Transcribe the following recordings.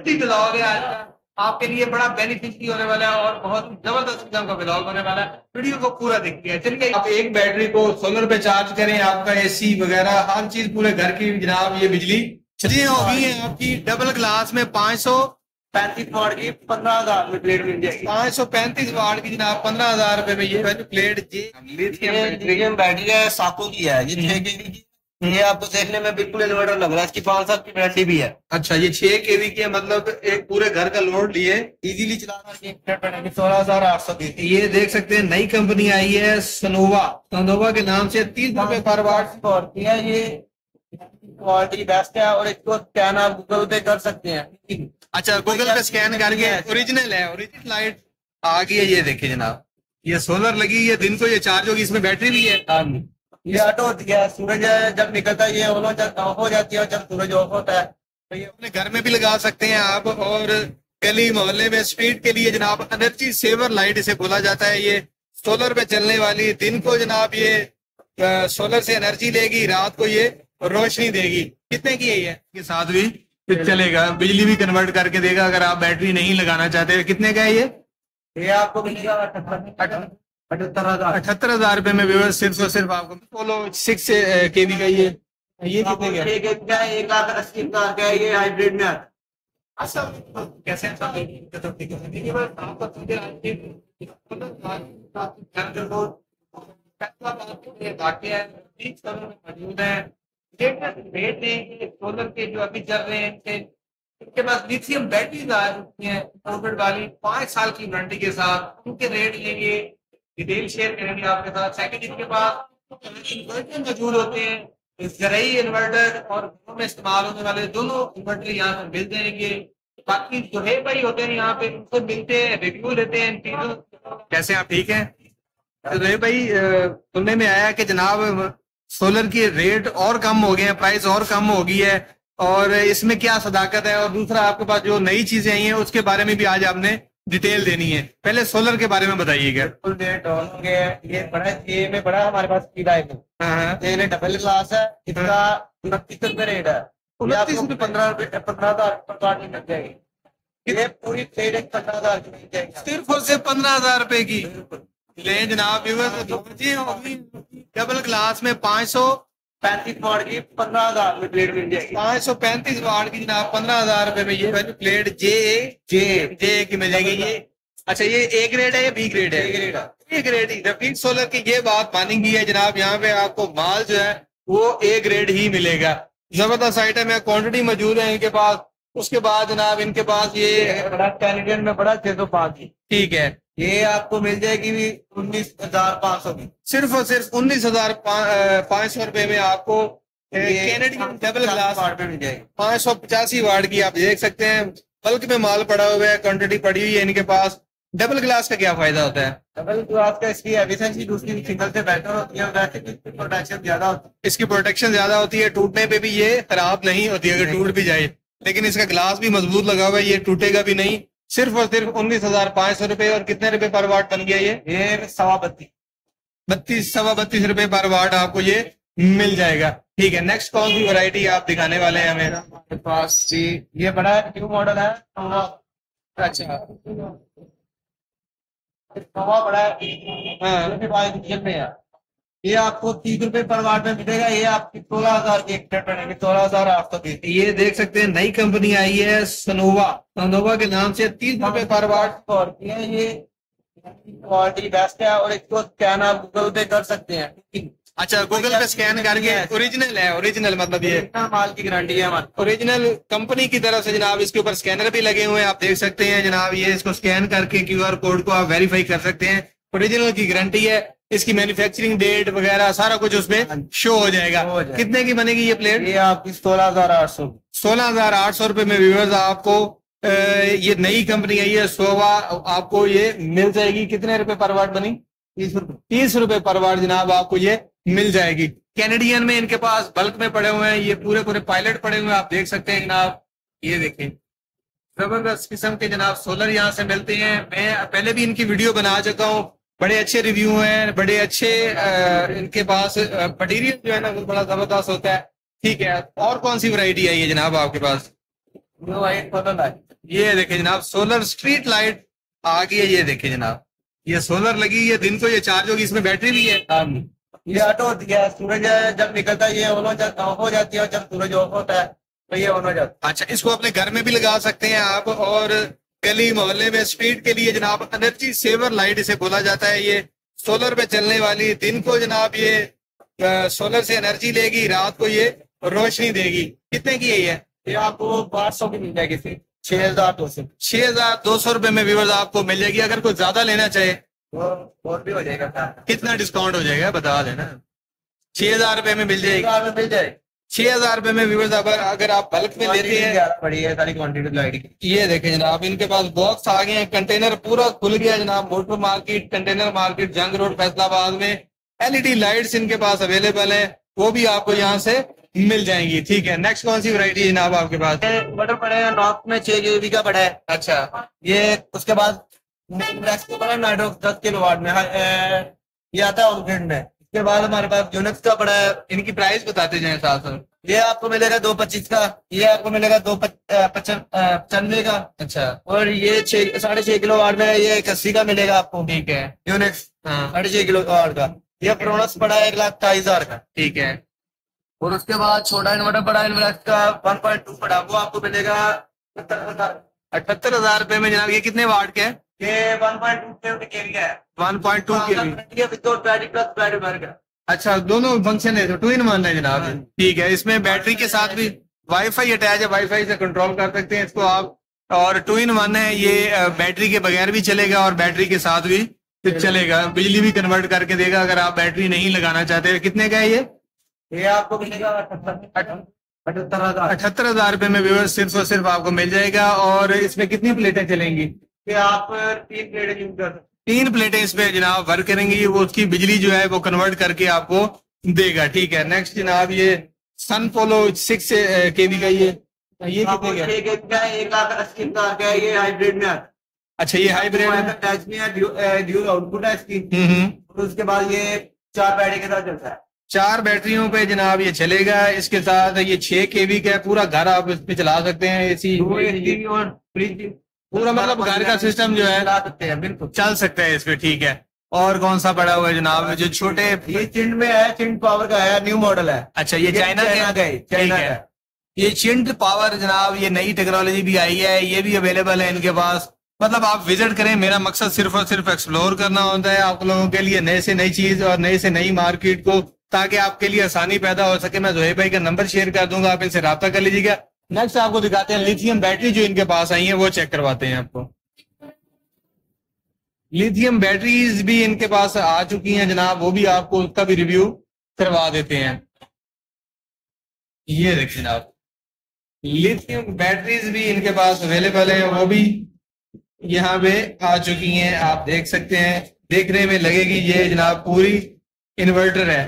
Multi blog है आज का, आपके लिए बड़ा बेनिफिशियरी होने वाला है और बहुत जबरदस्त किस्म का ब्लॉग होने वाला है। वीडियो को पूरा देखिए। चलिए, आप एक बैटरी को सोलर पे चार्ज करें, आपका एसी वगैरह हर चीज पूरे घर की जनाब ये बिजली चलिए होगी है आपकी। डबल ग्लास में 535 वाट की 15,000 में प्लेट मिल जाएगी। 535 वाट की जनाब 15,000 रुपए में ये प्लेट लिथियम बैटरी है, सातों की है ये 6 केवी की। ये आपको देखने में बिल्कुल इन्वर्टर लग रहा है, इसकी 5 साल की वारंटी भी है। अच्छा, ये 6 केवी की है, मतलब एक पूरे घर का लोड लिए इजीली चलाना। 16,800 की। ये देख सकते हैं नई कंपनी आई है सनोवा, सनोवा के नाम से 30 रुपए पर वाट की है। ये क्वालिटी बेस्ट है और इसको स्कैन आप गूगल पे कर सकते हैं। अच्छा, गूगल पे स्कैन करके ओरिजिनल है, ओरिजिनल लाइट आ गई है। ये देखिए जनाब, ये सोलर लगी है, दिन को ये चार्ज होगी, इसमें बैटरी भी है। ये ऑटो होती है, सूरज जब निकलता है ये ऑफ हो जाती है और जब सूरज ऑफ होता है तो ये अपने घर में भी लगा सकते हैं आप। और गली मोहल्ले में स्ट्रीट के लिए जनाब एनर्जी सेवर लाइट इसे बोला जाता है। ये सोलर पे चलने वाली, दिन को जनाब ये सोलर से एनर्जी लेगी, रात को ये रोशनी देगी। कितने की है ये? के साथ भी चलेगा, बिजली भी कन्वर्ट करके देगा अगर आप बैटरी नहीं लगाना चाहते। कितने का है ये आपको मिलेगा 78,000 रुपए में व्यूअर्स, सिर्फ और सिर्फ आपको पोलो 6 केवी का ये कितने का है? 1,80,000 का है। ये हाइब्रिड में आता कैसे मौजूद है। रेट देंगे सोलर के जो अभी चल रहे हैं, इनके पास लिथियम बैटरीज आ चुकी हैं कोविड वाली 5 साल की वारंटी के साथ। उनके रेट लेंगे, डिटेल शेयर करेंगे आपके साथ। सेकंड, इनके पास इन्वर्टर मौजूद होते हैं, घरेई इन्वर्टर और घरों में इस्तेमाल होने वाले दोनों इन्वर्टर यहाँ पर मिल जाएंगे। बाकी जो है भाई होते हैं यहाँ पे, उनसे मिलते हैं, रिव्यू लेते हैं इन चीजों। कैसे आप ठीक है? रे भाई, सुनने में आया कि जनाब सोलर की रेट और कम हो गए हैं, प्राइस और कम हो गई है, और इसमें क्या सदाकत है? और दूसरा, आपके पास जो नई चीजें आई हैं उसके बारे में भी आज आपने डिटेल देनी है। पहले सोलर के बारे में बताइएगा। फुल रेट होंगे। ये बड़ा ये में बड़ा हमारे पास ये डबल ग्लास है, इसका 29 रुपए रेट है। 29 रुपए 15,000 की मिल जाएगी। ये पूरी प्लेट 15,000 की मिल जाएगी, सिर्फ और सिर्फ 15,000 रुपए की। ले जनाब, डबल ग्लास में 535 वाट की 15,000 में प्लेट मिल जाएगी। 535 वाट की जनाब 15,000 रुपए में ये प्लेट जे की मिल जाएगी। ये अच्छा, ये ए ग्रेड है या बी ग्रेड है? ए ग्रेड ही। रफीक सोलर की ये बात मानी गई है जनाब, यहाँ पे आपको माल जो है वो ए ग्रेड ही मिलेगा। जबरदस्त आइटम है, क्वांटिटी मौजूद है इनके पास। उसके बाद जनाब इनके पास ये बड़ा कैनेडियन में बड़ा 605 की, ठीक है, ये आपको मिल जाएगी 19,500 की। सिर्फ और सिर्फ 19,500 रुपए में आपको कैनेडियन डबल ग्लास वाट में मिल जाएगी। 585 वाट की। आप देख सकते हैं बल्क में माल पड़ा हुआ है, क्वांटिटी पड़ी हुई है इनके पास। डबल ग्लास का क्या फायदा होता है? डबल ग्लास का इसकी एफिशिएंसी दूसरी सिंगल से बेहतर होती है, वैसे इसकी प्रोटेक्शन ज्यादा होती है। इसकी प्रोटेक्शन ज्यादा होती है, टूटने पे भी ये खराब नहीं होती अगर टूट भी जाए। लेकिन इसका ग्लास भी मजबूत लगा हुआ है, ये टूटेगा भी नहीं। सिर्फ और सिर्फ 19,500 रुपए। और कितने रुपए पर वाट बन गया ये? 32 रुपए पर वाट आपको ये मिल जाएगा। ठीक है, नेक्स्ट कौन सी वैरायटी आप दिखाने वाले हैं हमें? हमारे पास जी ये बड़ा न्यू मॉडल है। अच्छा, बड़ा है, ये आपको 30 रुपए पर वाट में मिलेगा। ये आपकी 16,000 की 16,800 की। ये देख सकते हैं नई कंपनी आई है सनोवा, सनोवा के नाम से 30 रुपए पर वाट। और ये क्वालिटी बेस्ट है और इसको स्कैन आप गूगल पे कर सकते हैं। अच्छा, गूगल पे स्कैन करके ओरिजिनल है, ओरिजिनल मतलब ये माल की गारंटी है हमारी, ओरिजिनल कंपनी की तरफ से जनाब। इसके ऊपर स्कैनर भी लगे हुए हैं, आप देख सकते हैं जनाब। ये इसको स्कैन करके QR कोड को आप वेरीफाई कर सकते हैं। ओरिजिनल की गारंटी है, इसकी मैन्युफैक्चरिंग डेट वगैरह सारा कुछ उसमें शो हो जाएगा। कितने की बनेगी ये प्लेट? ये आपकी 16,800 16,800 रुपए में व्यूअर्स आपको ये नई कंपनी आई है सोवा, आपको ये मिल जाएगी। कितने रुपए पर वाट बनी? 30 रुपए पर वाट जनाब आपको ये मिल जाएगी। कैनेडियन में इनके पास बल्क में पड़े हुए हैं, ये पूरे पूरे पायलट पड़े हुए हैं, आप देख सकते हैं जनाब। ये देखें, जबरदस्त किस्म के जनाब सोलर यहाँ से मिलते हैं। मैं पहले भी इनकी वीडियो बना चुका हूँ, बड़े अच्छे रिव्यू हैं, बड़े अच्छे इनके पास मटीरियल जो है ना वो बड़ा जबरदस्त होता है। ठीक है, और कौन सी वैरायटी आई है जनाब आपके पास? New white solar light. ये देखिए जनाब सोलर स्ट्रीट लाइट आ गई है। ये देखिए जनाब ये सोलर लगी है, दिन को ये चार्ज होगी, इसमें बैटरी भी है। हाँ जी। ये ऑटो होती है, सूरज जब निकलता है ये ऑफ हो जाती है, और जब सूरज ऑफ होता है तो ये ऑन हो जाता अच्छा, इसको अपने घर में भी लगा सकते हैं आप, और गली मोहल्ले में स्ट्रीट के लिए जनाब एनर्जी सेवर लाइट इसे बोला जाता है। ये सोलर पे चलने वाली, दिन को जनाब ये सोलर से एनर्जी लेगी, रात को ये रोशनी देगी। कितने की है ये? है। ये आपको 500 की मिल जाएगी सिर्फ 6,200। 6,200 रुपए में व्यूअर्स आपको मिल जाएगी। अगर कोई ज्यादा लेना चाहे और भी हो जाएगा। कितना डिस्काउंट हो जाएगा बता देना। 6,000 रुपए में मिल जाएगी। 6,000 में मिल जाएगी। 6,000 रुपए में व्यूअर्स अगर आप बल्क में लेते हैं। बड़ी है सारी क्वांटिटी लाइट की। ये देखें जनाब इनके पास बॉक्स आ गए हैं, कंटेनर पूरा खुल गया जनाब। Motor market, container market, Jang road, Faisalabad में एलईडी लाइट्स इनके पास अवेलेबल है, वो भी आपको यहाँ से मिल जाएंगी। ठीक है, नेक्स्ट कौन सी वैरायटी है जनाब आपके पास? बटर पड़े हैं नॉर्थ में 6 केवी का पड़ा है। अच्छा, ये उसके बाद नेक्स्ट को पड़ा है नाइट्रोक्स 10 किलोवाट में। ये आता है ऑन ग्रिड में। इसके बाद हमारे पास यूनिक्स का पड़ा है। इनकी प्राइस बताते जाएं साथ साथ। ये आपको मिलेगा 225 का। ये आपको मिलेगा 295 का। अच्छा, और ये 6.5 किलोवाट में ये 81 का मिलेगा आपको। ठीक है। यूनिक्स हाँ 6.5 किलोवाट का। ये प्रोनस पड़ा है 1,28,000 का। ठीक है। और उसके बाद छोटा इन्वर्टर पड़ा है इन्वर्टर का 1.2 पड़ा, वो आपको मिलेगा 78,000 रुपए में जनाब। ये कितने वाट के है? ये 1.2 केवी का है। 1.2 के। विदाउट बैटरी प्लस बैटरी भर का। अच्छा, दोनों फंक्शन है, तो 2 in 1 है जनाब। हाँ। ठीक है, इसमें बैटरी के साथ भी वाईफाई अटैच है, वाईफाई से कंट्रोल कर सकते हैं इसको आप। और 2 in 1 है ये, बैटरी के बगैर भी चलेगा और बैटरी के साथ भी चलेगा, बिजली भी कन्वर्ट करके देगा अगर आप बैटरी नहीं लगाना चाहते। कितने का है ये? ये आपको मिलेगा 78,000। 78,000 रुपए में व्यूअर्स सिर्फ और सिर्फ आपको मिल जाएगा। और इसमें कितनी प्लेटें चलेंगी? ये आप 3 प्लेटें यूज कर सकते 3 प्लेटें इस पे जनाब वर्क करेंगी, वो उसकी बिजली जो है वो कन्वर्ट करके आपको देगा। ठीक है, नेक्स्ट जनाब ये सन पोलो 6 केवी का ये कितने का है? 1,80,000 का है। ये हाइब्रिड में आता है। अच्छा, ये हाइब्रिड है। अटैच में है, ड्यूल आउटपुट है इसकी। हम्म। और उसके बाद ये 4 बैटरी के साथ चलता है। 4 बैटरियों पे जनाब ये चलेगा। इसके साथ ये 6 केवी का है, पूरा घर आप इस पे चला सकते हैं। एसी और फ्रिज पूरा मतलब घर का सिस्टम जो है चला सकते हैं, बिल्कुल चल सकता है इस पे। ठीक है, और कौन सा पड़ा हुआ है जनाब जो छोटे? ये चिंड में है, चिंड पावर का है, न्यू मॉडल है। अच्छा, ये चाइना का है। चाइना ठीक है। का। ये चिंट पावर जनाब, ये नई टेक्नोलॉजी भी आई है, ये भी अवेलेबल है इनके पास। मतलब आप विजिट करें, मेरा मकसद सिर्फ और सिर्फ एक्सप्लोर करना होता है आप लोगों के लिए, नए से नई चीज और नए से नई मार्केट को, ताकि आपके लिए आसानी पैदा हो सके। मैं जोहेब भाई का नंबर शेयर कर दूंगा, आप इनसे रब्ता कर लीजिएगा। नेक्स्ट आपको दिखाते हैं लिथियम बैटरी जो इनके पास आई है, वो चेक करवाते हैं आपको। लिथियम बैटरीज भी इनके पास आ चुकी हैं जनाब, वो भी आपको उसका भी रिव्यू करवा देते हैं। ये देखिए जनाब लिथियम बैटरीज भी इनके पास अवेलेबल है, वो भी यहाँ पे आ चुकी हैं। आप देख सकते हैं, देखने में लगेगी ये जनाब पूरी इन्वर्टर है।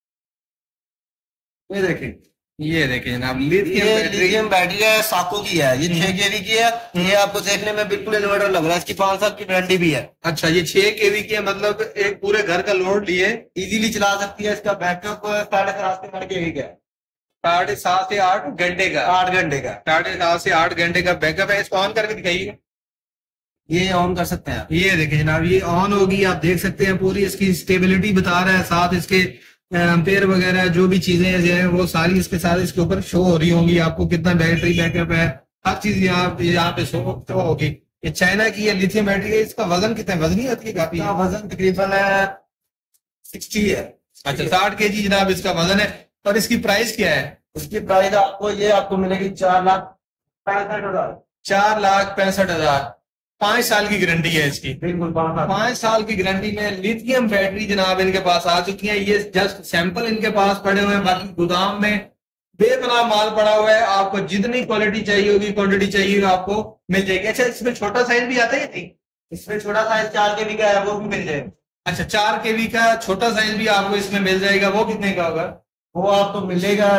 ये देखिए जनाब लिथियम बैटरी है, साको की है। ये 6 केवी की है। ये आपको देखने में बिल्कुल इन्वर्टर लग रहा है। इसकी 5 साल की वारंटी भी है। अच्छा, ये 6 केवी की है, मतलब एक पूरे घर का लोड लिए इजीली चला सकती है। इसका बैकअप 7.5 केवी का है। 7.5 से 8 घंटे का। 8 घंटे का। 7.5 से 8 घंटे का बैकअप है। इसको ऑन करके दिखाइए। ये ऑन कर सकते हैं। ये देखिए जनाब, ये ऑन होगी, आप देख सकते हैं पूरी इसकी स्टेबिलिटी बता रहा है, साथ इसके एम्पेयर वगैरह जो भी चीजें हैं वो सारी इसके साथ इसके ऊपर शो हो रही होंगी। आपको कितना बैटरी बैकअप है, हर चीज यहाँ पे शो होगी। ये चाइना की है लिथियम बैटरी है। इसका वजन कितना है? वजनी आती है काफी? वजन तकरीबन 60 है। अच्छा, 60 kg जनाब इसका वजन है। और इसकी प्राइस क्या है? उसकी प्राइस आपको मिलेगी 4,65,000। 4,65,000। 5 साल की गारंटी है इसकी। बिल्कुल 5 साल की गारंटी में लिथियम बैटरी जनाब इनके पास आ चुकी है। ये जस्ट सैंपल इनके पास पड़े हुए हैं, बाकी गोदाम में बेपनाह माल पड़ा हुआ है। आपको जितनी क्वालिटी चाहिए होगी, क्वांटिटी चाहिए होगी, आपको मिल जाएगी। अच्छा, इसमें छोटा साइज भी आता है? इसमें छोटा साइज 4 केवी का है, वो भी मिल जाएगा। अच्छा, 4 केवी का छोटा साइज भी आपको इसमें मिल जाएगा। वो कितने का होगा? वो आपको मिलेगा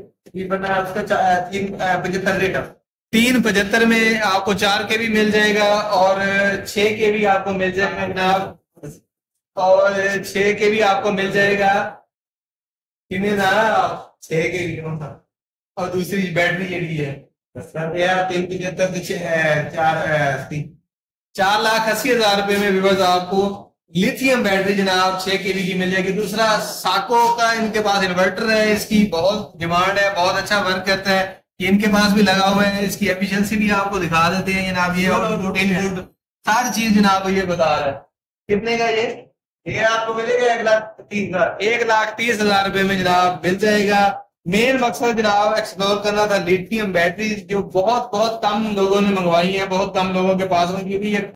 375 रेट। 375 में आपको 4 केवी मिल जाएगा और 6 केवी आपको मिल जाएगा जनाब। और 6 केवी आपको मिल जाएगा कितने ना? 6 केवी और दूसरी बैटरी ये भी है। यार 375 4,80,000 रुपए में विवर्स आपको लिथियम बैटरी जनाब 6 kW की मिल जाएगी। दूसरा साको का इनके पास इन्वर्टर है, इसकी बहुत डिमांड है, बहुत अच्छा वर्क करता है, ये इनके पास भी लगा हुआ है। इसकी एफिशिएंसी भी आपको दिखा देते हैं जनाब, ये और इनपुट सारी चीज जनाब ये बता रहा है। कितने का ये आपको मिलेगा 1,30,000 1,30,000 रुपए में जनाब मिल जाएगा। मेन मकसद जनाब एक्सप्लोर करना था लिथियम बैटरी, जो बहुत बहुत कम लोगों ने मंगवाई है, बहुत कम लोगों के पास में, क्योंकि ये